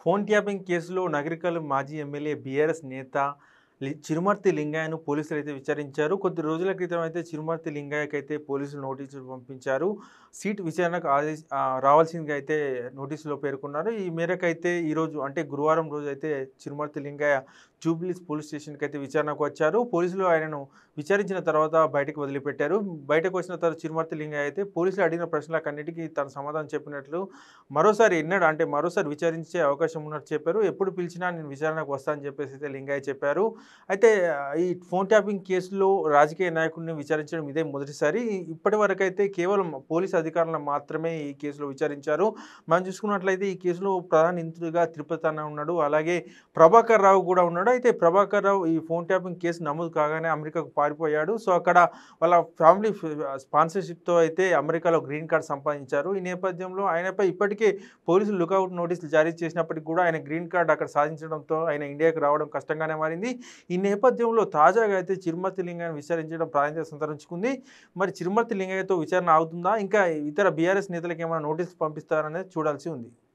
Phone tapping కేసులో నగరికల్ మాజీ MLA BRS నేత చిరుమర్తి లింగయ్యను పోలీసులు అయితే విచారించారు. కొద్ది రోజుల క్రితం అయితే చిరుమర్తి లింగయ్యకైతే పోలీసులు నోటీసులు పంపించారు. సీట్ విచారణకు రావాల్సిందిగా అయితే నోటీసులో పేర్కొన్నారు. ఈ మేరకైతే ఈరోజు అంటే గురువారం రోజు అయితే చిరుమర్తి లింగయ్య జూబ్లీస్ పోలీస్ స్టేషన్‌కి అయితే విచారణకు వచ్చారు. పోలీసులు ఆయనను విచారించిన తర్వాత బయటకు వదిలిపెట్టారు. బయటకు వచ్చిన తర్వాత చిరుమర్తి లింగయ్య అయితే పోలీసులు అడిగిన ప్రశ్నలకన్నిటికీ తను సమాధానం చెప్పినట్లు మరోసారి విచారించే అవకాశం ఉన్నట్టు చెప్పారు. ఎప్పుడు పిలిచినా నేను విచారణకు వస్తా అని చెప్పేసి అయితే లింగయ్య చెప్పారు. అయితే ఈ ఫోన్ ట్యాపింగ్ కేసులో రాజకీయ నాయకుడిని విచారించడం ఇదే మొదటిసారి. ఇప్పటివరకైతే కేవలం పోలీసు అధికారులను మాత్రమే ఈ కేసులో విచారించారు. మనం చూసుకున్నట్లయితే ఈ కేసులో ప్రధాన నిందితుడిగా తిరుపతి అన్న ఉన్నాడు. అలాగే ప్రభాకర్ రావు కూడా ఉన్నాడు. అయితే ప్రభాకర్ రావు ఈ ఫోన్ ట్యాపింగ్ కేసు నమోదు కాగానే అమెరికాకు పారిపోయాడు. సో, అక్కడ వాళ్ళ ఫ్యామిలీ స్పాన్సర్‌షిప్‌తో అయితే అమెరికాలో గ్రీన్ కార్డ్ సంపాదించారు. ఈ నేపథ్యంలో ఆయనపై ఇప్పటికే పోలీసులు లుకౌట్ నోటీసులు జారీ చేసినప్పటికి కూడా ఆయన గ్రీన్ కార్డ్ అక్కడ సాధించడంతో ఆయన ఇండియాకి రావడం కష్టంగానే మారింది. ఈ నేపథ్యంలో తాజాగా అయితే చిరుమర్తి లింగయ్యను విచారించడం ప్రాధాన్యత సంతరించుకుంది. మరి చిరుమర్తి లింగయ్యతో విచారణ ఆగుతుందా? ఇంకా ఇతర బీఆర్ఎస్ నేతలకు ఏమైనా నోటీసులు పంపిస్తారనేది చూడాల్సి ఉంది.